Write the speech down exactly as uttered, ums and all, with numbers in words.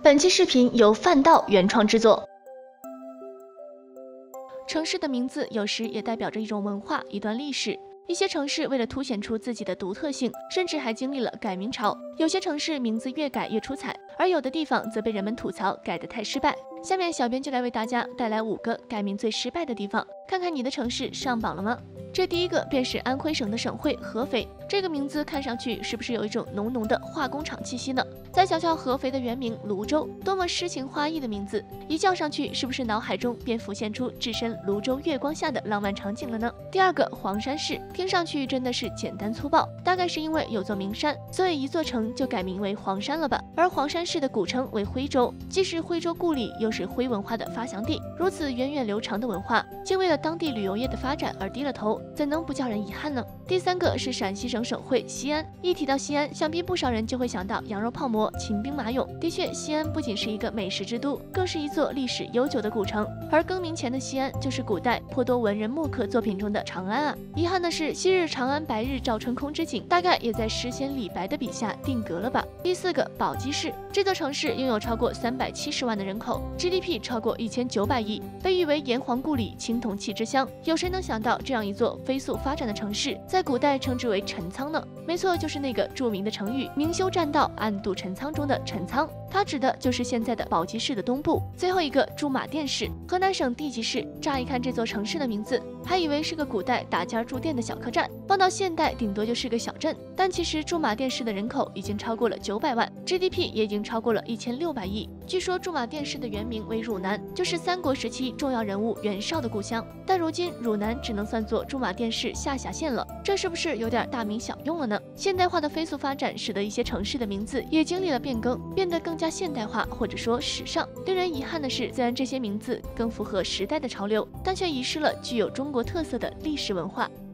本期视频由范道原创制作。 城市的名字有时也代表着一种文化、一段历史。一些城市为了凸显出自己的独特性，甚至还经历了改名潮。有些城市名字越改越出彩，而有的地方则被人们吐槽改得太失败。下面小编就来为大家带来五个改名最失败的地方，看看你的城市上榜了吗？这第一个便是安徽省的省会合肥，这个名字看上去是不是有一种浓浓的化工厂气息呢？再瞧瞧合肥的原名泸州，多么诗情画意的名字，一叫上去是不是脑海中便浮现出置身泸州月光下的浪漫场景了呢？第二个黄山市，听上去真的是简单粗暴，大概是因为有座名山，所以一座城就改名为黄山了吧？而黄山市的古称为徽州，既是徽州故里，又是徽文化的发祥地，如此源远流长的文化，竟为了当地旅游业的发展而低了头，怎能不叫人遗憾呢？第三个是陕西省省会西安，一提到西安，想必不少人就会想到羊肉泡馍、秦兵马俑。的确，西安不仅是一个美食之都，更是一座历史悠久的古城。而更名前的西安，就是古代颇多文人墨客作品中的长安啊。遗憾的是，昔日长安白日照春空之景，大概也在诗仙李白的笔下定格了吧。第四个宝鸡市，这座城市拥有超过三百七十万的人口 ，G D P 超过一千九百亿，被誉为炎黄故里、青铜器之乡。有谁能想到这样一座飞速发展的城市，在古代称之为陈仓呢？没错，就是那个著名的成语“明修栈道，暗度陈仓”中的陈仓，它指的就是现在的宝鸡市的东部。最后一个驻马店市，河南省地级市。乍一看这座城市的名字，还以为是个古代打尖驻店的小客栈，放到现代顶多就是个小镇。但其实驻马店市的人口已经超过了九百万 ，G D P 也已经超过了一千六百亿。据说驻马店市的原名为汝南，就是三国时期重要人物袁绍的故乡。但如今汝南只能算作驻马店市下辖县了，这是不是有点大名小用了呢？现代化的飞速发展，使得一些城市的名字也经历了变更，变得更加现代化，或者说时尚。令人遗憾的是，虽然这些名字更符合时代的潮流，但却遗失了具有中国特色的历史文化。